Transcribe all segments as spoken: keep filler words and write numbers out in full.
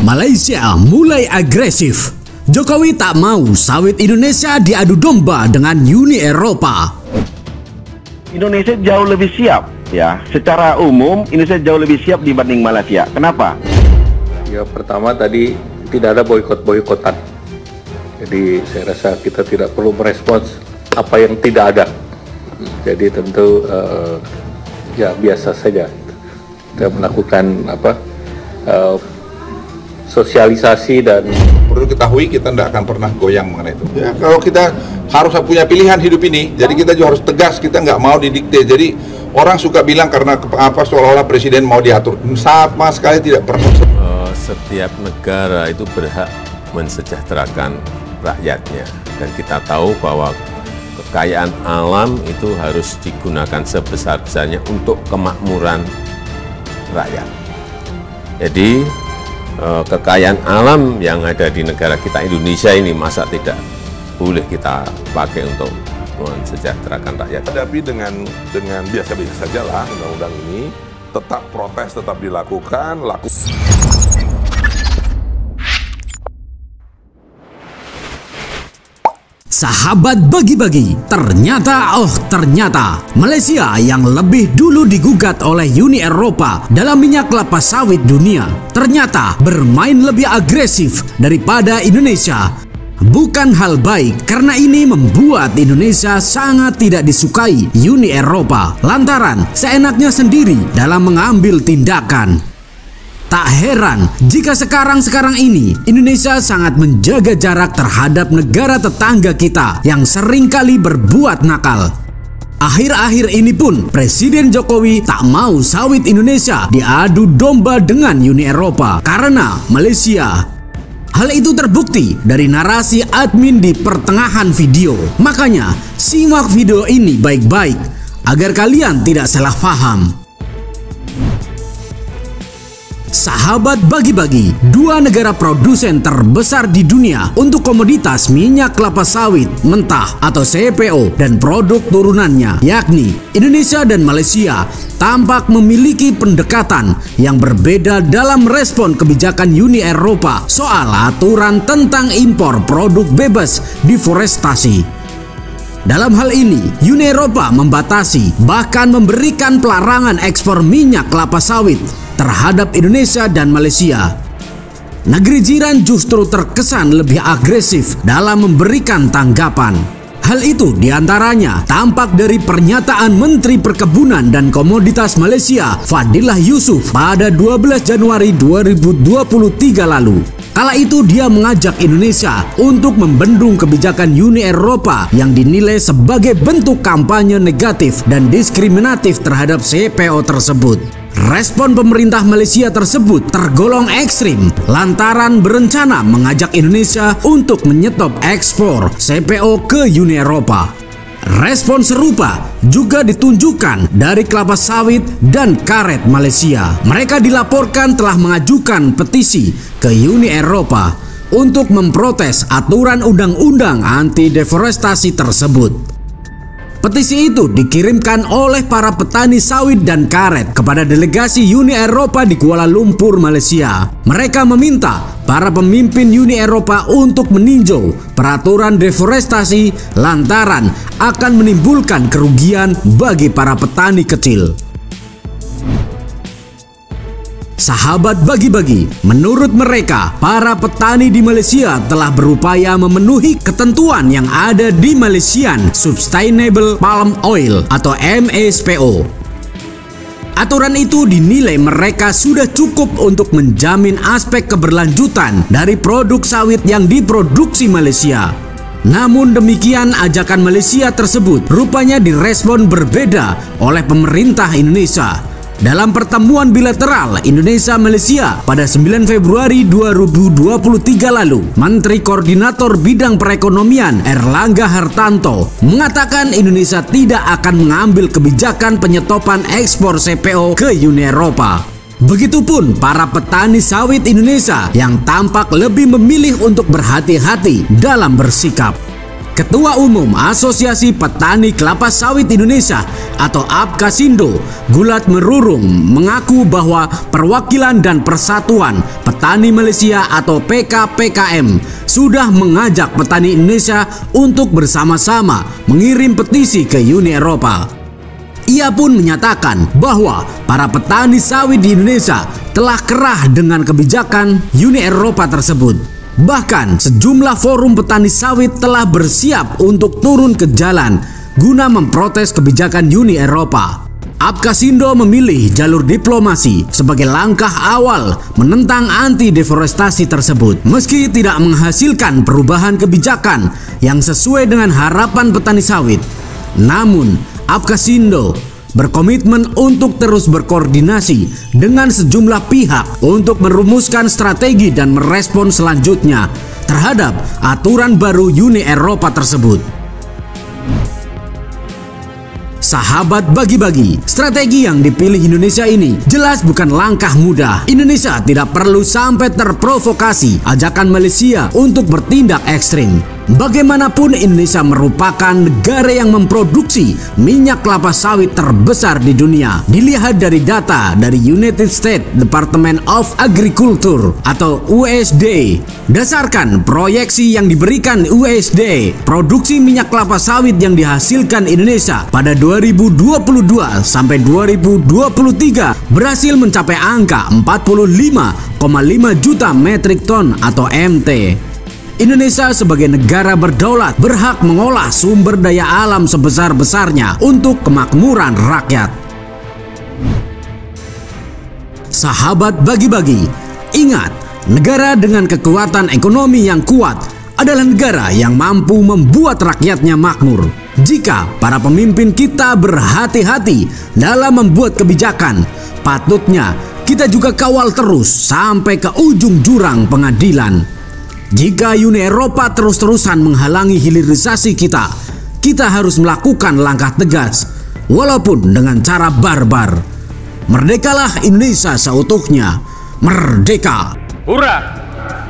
Malaysia mulai agresif. Jokowi tak mau sawit Indonesia diadu domba dengan Uni Eropa. Indonesia jauh lebih siap, ya. Secara umum Indonesia jauh lebih siap dibanding Malaysia. Kenapa? Ya, pertama tadi tidak ada boikot-boikotan. Jadi saya rasa kita tidak perlu merespons apa yang tidak ada. Jadi tentu uh, ya biasa saja kita melakukan apa uh, sosialisasi dan perlu ketahui kita tidak akan pernah goyang mengenai itu. Ya, kalau kita harus punya pilihan hidup ini, jadi kita juga harus tegas, kita nggak mau didikte. Jadi orang suka bilang karena apa seolah-olah presiden mau diatur, sama sekali tidak pernah. Uh, setiap negara itu berhak mensejahterakan rakyatnya, dan kita tahu bahwa kekayaan alam itu harus digunakan sebesar-besarnya untuk kemakmuran rakyat. Jadi kekayaan alam yang ada di negara kita Indonesia ini masa tidak boleh kita pakai untuk mensejahterakan rakyat. Hadapi dengan dengan biasa-biasa saja lah undang-undang ini, tetap protes tetap dilakukan, laku. Sahabat bagi-bagi, ternyata oh ternyata Malaysia yang lebih dulu digugat oleh Uni Eropa dalam minyak kelapa sawit dunia ternyata bermain lebih agresif daripada Indonesia. Bukan hal baik karena ini membuat Indonesia sangat tidak disukai Uni Eropa lantaran seenaknya sendiri dalam mengambil tindakan. Tak heran jika sekarang-sekarang ini Indonesia sangat menjaga jarak terhadap negara tetangga kita yang seringkali berbuat nakal. Akhir-akhir ini pun Presiden Jokowi tak mau sawit Indonesia diadu domba dengan Uni Eropa karena Malaysia. Hal itu terbukti dari narasi admin di pertengahan video. Makanya simak video ini baik-baik agar kalian tidak salah paham. Sahabat bagi-bagi, dua negara produsen terbesar di dunia untuk komoditas minyak kelapa sawit mentah atau C P O dan produk turunannya, yakni Indonesia dan Malaysia, tampak memiliki pendekatan yang berbeda dalam respon kebijakan Uni Eropa soal aturan tentang impor produk bebas deforestasi. Dalam hal ini, Uni Eropa membatasi bahkan memberikan pelarangan ekspor minyak kelapa sawit terhadap Indonesia dan Malaysia. Negeri jiran justru terkesan lebih agresif dalam memberikan tanggapan. Hal itu diantaranya tampak dari pernyataan Menteri Perkebunan dan Komoditas Malaysia Fadilah Yusof pada dua belas Januari dua ribu dua puluh tiga lalu. Kala itu dia mengajak Indonesia untuk membendung kebijakan Uni Eropa yang dinilai sebagai bentuk kampanye negatif dan diskriminatif terhadap C P O tersebut. Respon pemerintah Malaysia tersebut tergolong ekstrim lantaran berencana mengajak Indonesia untuk menyetop ekspor C P O ke Uni Eropa. Respon serupa juga ditunjukkan dari kelapa sawit dan karet Malaysia. Mereka dilaporkan telah mengajukan petisi ke Uni Eropa untuk memprotes aturan undang-undang anti deforestasi tersebut. Petisi itu dikirimkan oleh para petani sawit dan karet kepada delegasi Uni Eropa di Kuala Lumpur, Malaysia. Mereka meminta para pemimpin Uni Eropa untuk meninjau peraturan deforestasi lantaran akan menimbulkan kerugian bagi para petani kecil. Sahabat bagi-bagi, menurut mereka, para petani di Malaysia telah berupaya memenuhi ketentuan yang ada di Malaysian Sustainable Palm Oil atau M S P O. Aturan itu dinilai mereka sudah cukup untuk menjamin aspek keberlanjutan dari produk sawit yang diproduksi Malaysia. Namun demikian, ajakan Malaysia tersebut rupanya direspon berbeda oleh pemerintah Indonesia. Dalam pertemuan bilateral Indonesia-Malaysia pada sembilan Februari dua ribu dua puluh tiga lalu, Menteri Koordinator Bidang Perekonomian Erlangga Hartanto mengatakan Indonesia tidak akan mengambil kebijakan penyetopan ekspor C P O ke Uni Eropa. Begitupun para petani sawit Indonesia yang tampak lebih memilih untuk berhati-hati dalam bersikap. Ketua Umum Asosiasi Petani Kelapa Sawit Indonesia atau APKASindo, Gulat Merurung, mengaku bahwa perwakilan dan Persatuan Petani Malaysia atau P K P K M sudah mengajak petani Indonesia untuk bersama-sama mengirim petisi ke Uni Eropa. Ia pun menyatakan bahwa para petani sawit di Indonesia telah kerah dengan kebijakan Uni Eropa tersebut. Bahkan sejumlah forum petani sawit telah bersiap untuk turun ke jalan guna memprotes kebijakan Uni Eropa. APKASindo memilih jalur diplomasi sebagai langkah awal menentang anti deforestasi tersebut. Meski tidak menghasilkan perubahan kebijakan yang sesuai dengan harapan petani sawit, namun APKASindo berkomitmen untuk terus berkoordinasi dengan sejumlah pihak untuk merumuskan strategi dan merespon selanjutnya terhadap aturan baru Uni Eropa tersebut. Sahabat bagi-bagi, strategi yang dipilih Indonesia ini jelas bukan langkah mudah. Indonesia tidak perlu sampai terprovokasi ajakan Malaysia untuk bertindak ekstrim. Bagaimanapun Indonesia merupakan negara yang memproduksi minyak kelapa sawit terbesar di dunia. Dilihat dari data dari United States Department of Agriculture atau U S D. Dasarkan proyeksi yang diberikan U S D, produksi minyak kelapa sawit yang dihasilkan Indonesia pada dua ribu dua puluh dua sampai dua ribu dua puluh tiga berhasil mencapai angka empat puluh lima koma lima juta metrik ton atau M T. Indonesia sebagai negara berdaulat berhak mengolah sumber daya alam sebesar-besarnya untuk kemakmuran rakyat. Sahabat bagi-bagi, ingat, negara dengan kekuatan ekonomi yang kuat adalah negara yang mampu membuat rakyatnya makmur. Jika para pemimpin kita berhati-hati dalam membuat kebijakan, patutnya kita juga kawal terus sampai ke ujung jurang pengadilan. Jika Uni Eropa terus-terusan menghalangi hilirisasi kita, kita harus melakukan langkah tegas, walaupun dengan cara barbar. Merdekalah Indonesia seutuhnya. Merdeka! Hurra!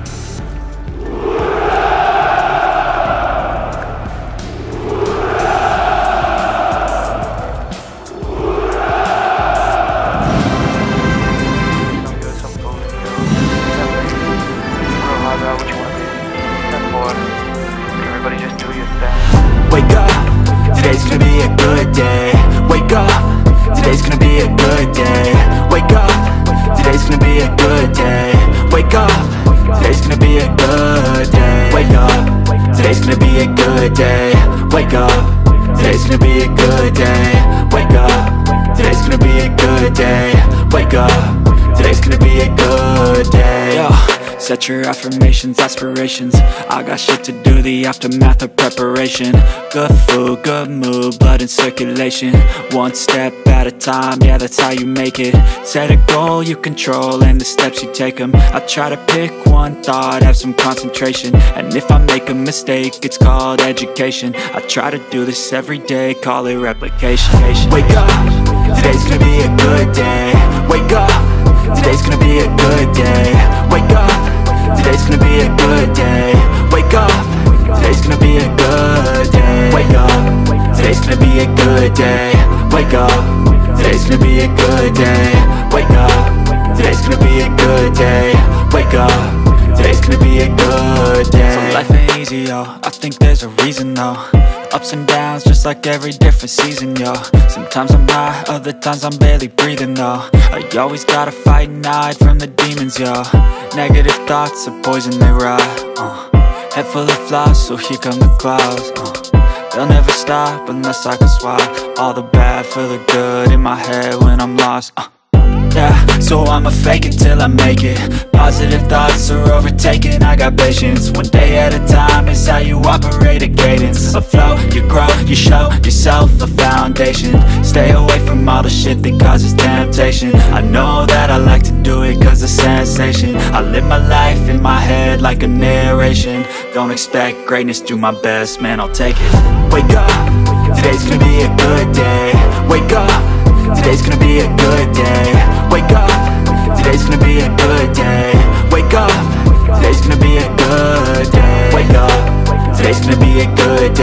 Wake up, today's gonna be a good day. Wake up, today's gonna be a good day. Wake up, today's gonna be a good day. Wake up, today's gonna be a good day. Wake up, today's gonna be a good day. Wake up, today's gonna be a good day. Wake up, today's gonna be a good day. Wake up, today's gonna be a good day. Yo. Set your affirmations, aspirations. I got shit to do, the aftermath of preparation. Good food, good mood, blood in circulation. One step at a time, yeah, that's how you make it. Set a goal you control and the steps you take them. I try to pick one thought, have some concentration. And if I make a mistake, it's called education. I try to do this every day, call it replication. Wake up, today's gonna be a good day. Wake up, today's gonna be a good day. Wake up, today's gonna be a good day. Wake up, today's gonna be a good day. Wake up, today's gonna be a good day. Wake up, today's gonna be a good day. Wake up, today's gonna be a good day. Wake up, today's gonna be a good day. So life ain't easy, yo, I think there's a reason though. Ups and downs, just like every different season, yo. Sometimes I'm high, other times I'm barely breathing, though. I always gotta fight and hide from the demons, yo. Negative thoughts are poison, they ride, uh. Head full of flies, so here come the clouds, uh. They'll never stop unless I can swap all the bad for the good in my head when I'm lost, uh. Yeah, so I'ma fake it till I make it. Positive thoughts are overtaken, I got patience. One day at a time is how you operate a cadence. A flow, you grow, you show yourself a foundation. Stay away from all the shit that causes temptation. I know that I like to do it cause it's sensation. I live my life in my head like a narration. Don't expect greatness, do my best, man, I'll take it. Wake up, today's gonna be a good day. Wake up, today's gonna be a good day. Wake up, today's gonna be a good day. Wake up, today's gonna be a good day. Wake up, today's gonna be a good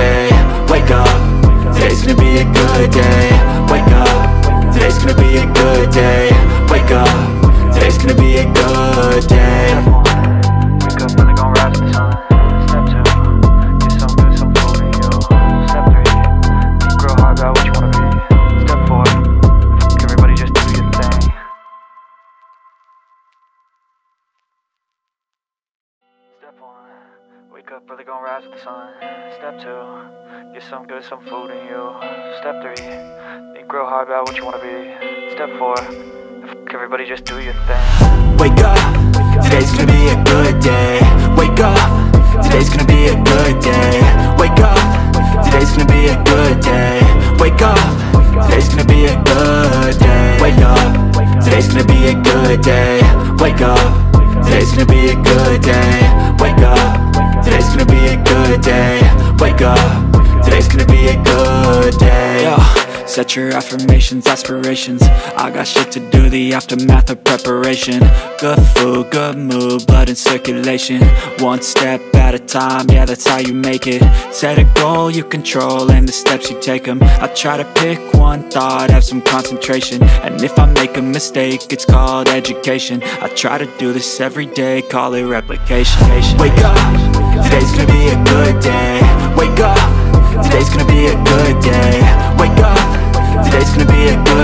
good day. Wake up, really gon' rise with the sun. Step two, get some good, some food in you. Step three, think real hard about what you wanna be. Step four, everybody just do your thing. Step one, wake up, really gon' rise with the sun. Step two, get some good, some food in you. Step three, think real hard about what you wanna be. Step four, everybody just do your thing. Wake up, today's gonna be a good day. Wake up, today's gonna be a good day. Wake up, today's gonna be a good day. Wake up, today's gonna be a good day. Wake up, today's gonna be a good day. Wake up, today's gonna be a good day. Wake up, today's gonna be a good day. Wake up, today's gonna be a good day. Yo. Set your affirmations, aspirations. I got shit to do, the aftermath of preparation. Good food, good mood, blood in circulation. One step at a time, yeah, that's how you make it. Set a goal you control and the steps you take them. I try to pick one thought, have some concentration. And if I make a mistake, it's called education. I try to do this every day, call it replication. Wake up, today's gonna be a good day. Wake up, today's gonna be a good day. Wake up, today's gonna be a good